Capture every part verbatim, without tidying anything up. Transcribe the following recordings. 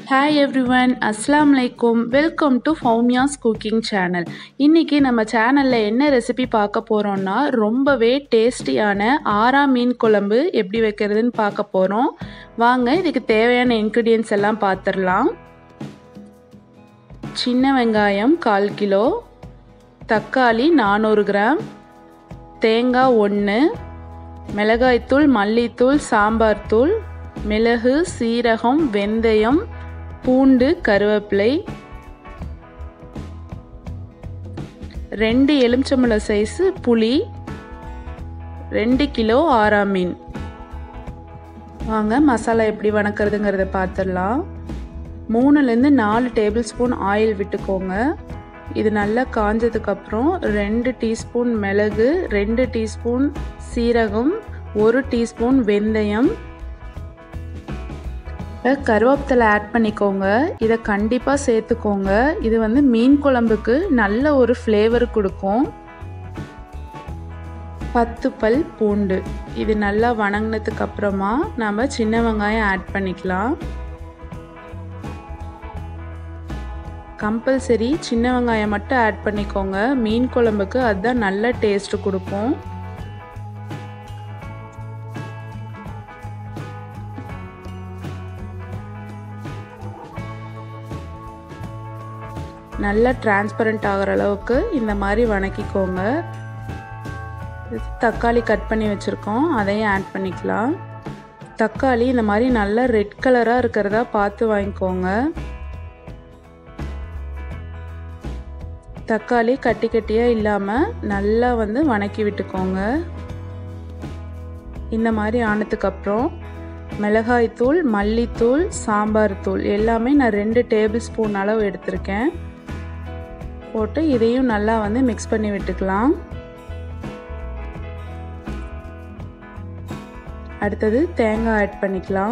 Hi everyone, Assalamu alaikum. Welcome to Fowmiyas cooking channel. இன்னைக்கு நம்ம சேனல்ல என்ன ரெசிபி பார்க்க போறோம்னா ரொம்பவே டேஸ்டியான ஆரா மீன் குழம்பு எப்படி வைக்கிறதுன்னு பார்க்க போறோம். வாங்க இதுக்கு தேவையான ingredients எல்லாம் பார்த்திரலாம். சின்ன வெங்காயம் கால் கிலோ, தக்காளி நானூறு கிராம், தேங்காய் ஒன்று, மிளகாய் தூள், மல்லித்தூள், சாம்பார் தூள், மிளகு, சீரகம், வெந்தயம், பூண்டு, கருவேப்பிலை, ரெண்டு எலுமிச்சம்பழம் சைஸ் புளி, ரெண்டு கிலோ ஆரா மீன். வாங்க மசாலா எப்படி வணக்கிறதுங்கிறத பார்த்துடலாம். மூணுலேருந்து நாலு டேபிள் ஸ்பூன் ஆயில் விட்டுக்கோங்க. இது நல்லா காஞ்சதுக்கப்புறம் ரெண்டு டீஸ்பூன் மிளகு, ரெண்டு டீஸ்பூன் சீரகம், ஒரு டீஸ்பூன் வெந்தயம், கருவேப்பிலை ஆட் பண்ணிக்கோங்க. இதை கண்டிப்பாக சேர்த்துக்கோங்க. இது வந்து மீன் குழம்புக்கு நல்ல ஒரு ஃப்ளேவர் கொடுக்கும். பத்து பல் பூண்டு. இது நல்லா வணங்கினதுக்கு அப்புறமா நம்ம சின்ன வெங்காயம் ஆட் பண்ணிக்கலாம். கம்பல்சரி சின்ன வெங்காயம் மட்டும் ஆட் பண்ணிக்கோங்க. மீன் குழம்புக்கு அதுதான் நல்ல டேஸ்ட் கொடுக்கும். நல்லா டிரான்ஸ்பரண்ட் ஆகிற அளவுக்கு இந்த மாதிரி வணக்கிக்கோங்க. தக்காளி கட் பண்ணி வச்சுருக்கோம், அதையும் ஆட் பண்ணிக்கலாம். தக்காளி இந்த மாதிரி நல்லா ரெட் கலராக இருக்கிறதா பார்த்து வாங்கிக்கோங்க. தக்காளி கட்டி கட்டியாக இல்லாமல் நல்லா வந்து வணக்கி விட்டுக்கோங்க. இந்த மாதிரி ஆனதுக்கப்புறம் மிளகாய்த்தூள், மல்லித்தூள், சாம்பார் தூள் எல்லாமே நான் ரெண்டு டேபிள் ஸ்பூன் அளவு எடுத்திருக்கேன். போட்டு இதையும் நல்லா வந்து மிக்ஸ் பண்ணி விட்டுக்கலாம். அடுத்தது தேங்காய் ஆட் பண்ணிக்கலாம்.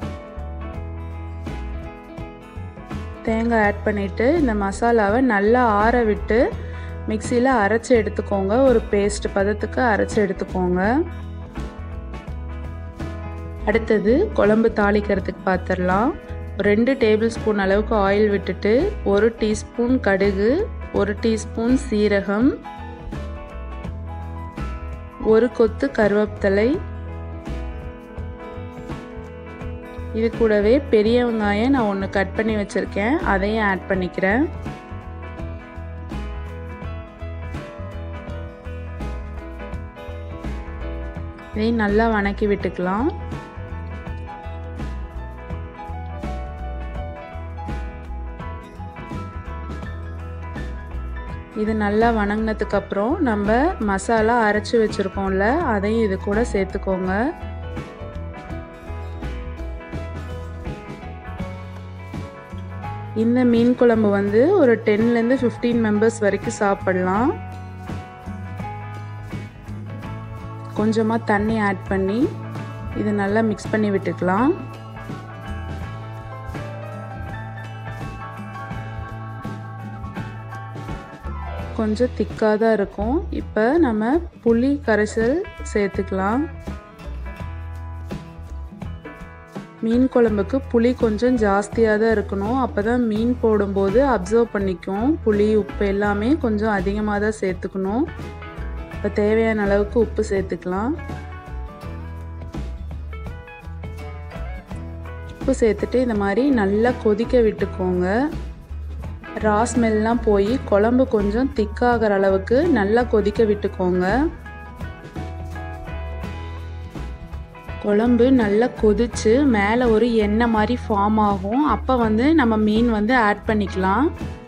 தேங்காய் ஆட் பண்ணிவிட்டு இந்த மசாலாவை நல்லா ஆற விட்டு மிக்சியில் அரைச்சி எடுத்துக்கோங்க. ஒரு பேஸ்ட் பதத்துக்கு அரைச்சி எடுத்துக்கோங்க. அடுத்தது குழம்பு தாளிக்கிறதுக்கு பார்த்துடலாம். ரெண்டு டேபிள் ஸ்பூன் அளவுக்கு ஆயில் விட்டுட்டு ஒரு டீஸ்பூன் கடுகு, ஒரு டீஸ்பூன் சீரகம், ஒரு கொத்து கருவேப்பிலை, இது கூடவே பெரிய வெங்காயம் நான் ஒன்று கட் பண்ணி வச்சுருக்கேன், அதையும் ஆட் பண்ணிக்கிறேன். இதையும் நல்லா வணக்கி விட்டுக்கலாம். இது நல்லா வணங்கினதுக்கு அப்புறம் நம்ம மசாலா அரைச்சி வச்சுருக்கோம்ல, அதையும் இது கூட சேர்த்துக்கோங்க. இந்த மீன் குழம்பு வந்து ஒரு டென்லேருந்து ஃபிஃப்டீன் மெம்பர்ஸ் வரைக்கும் சாப்பிடலாம். கொஞ்சமாக தண்ணி ஆட் பண்ணி இது நல்லா மிக்ஸ் பண்ணி விட்டுக்கலாம். கொஞ்சம் திக்காக தான் இருக்கும். இப்போ நம்ம புளி கரைசல் சேர்த்துக்கலாம். மீன் குழம்புக்கு புளி கொஞ்சம் ஜாஸ்தியாக தான் இருக்கணும். அப்போ தான் மீன் போடும்போது அப்சர்வ் பண்ணிக்கும். புளி உப்பு எல்லாமே கொஞ்சம் அதிகமாக தான் சேர்த்துக்கணும். இப்போ தேவையான அளவுக்கு உப்பு சேர்த்துக்கலாம். உப்பு சேர்த்துட்டு இந்த மாதிரி நல்லா கொதிக்க விட்டுக்கோங்க. ரா ஸ்மெல்லாம் போய் குழம்பு கொஞ்சம் திக்காகிற அளவுக்கு நல்லா கொதிக்க விட்டுக்கோங்க. குழம்பு நல்லா கொதிச்சு மேலே ஒரு எண்ணெய் மாதிரி ஃபார்ம் ஆகும். அப்போ வந்து நம்ம மீன் வந்து ஆட் பண்ணிக்கலாம்.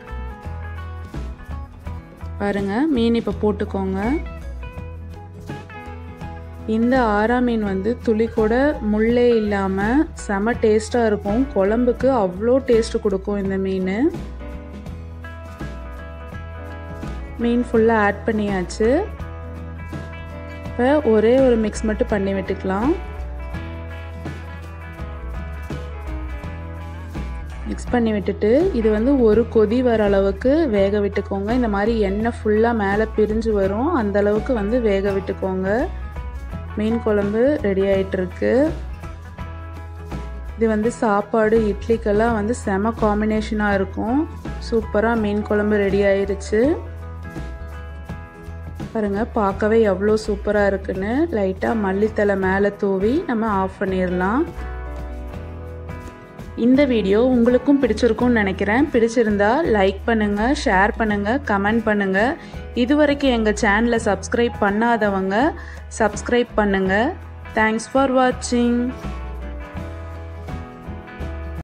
பாருங்க, மீன் இப்போ போட்டுக்கோங்க. இந்த ஆரா மீன் வந்து துளி கூட முள்ளே இல்லாமல் செம டேஸ்ட்டாக இருக்கும். குழம்புக்கு அவ்வளோ டேஸ்ட் கொடுக்கும் இந்த மீன். மீன் ஃபுல்லாக ஆட் பண்ணியாச்சு. இப்போ ஒரே ஒரு மிக்ஸ் மட்டும் பண்ணி விட்டுக்கலாம். மிக்ஸ் பண்ணி விட்டுட்டு இது வந்து ஒரு கொதி வர அளவுக்கு வேக விட்டுக்கோங்க. இந்த மாதிரி எண்ணெய் ஃபுல்லாக மேலே பிரிஞ்சு வரும், அந்த அளவுக்கு வந்து வேக விட்டுக்கோங்க. மீன் குழம்பு ரெடி ஆகிட்டுருக்கு. இது வந்து சாப்பாடு இட்லிக்கெல்லாம் வந்து செம காம்பினேஷனாக இருக்கும். சூப்பராக மீன் குழம்பு ரெடி ஆயிருச்சு. பாருங்கள், பார்க்கவே எவ்வளோ சூப்பராக இருக்குன்னு. லைட்டாக மல்லித்தலை மேலே தூவி நம்ம ஆஃப் பண்ணிடலாம். இந்த வீடியோ உங்களுக்கும் பிடிச்சிருக்கும்னு நினைக்கிறேன். பிடிச்சிருந்தா லைக் பண்ணுங்கள், ஷேர் பண்ணுங்கள், கமெண்ட் பண்ணுங்கள். இதுவரைக்கும் எங்கள் சேனலை சப்ஸ்கிரைப் பண்ணாதவங்க சப்ஸ்கிரைப் பண்ணுங்கள். தேங்க்ஸ் ஃபார் வாட்சிங்.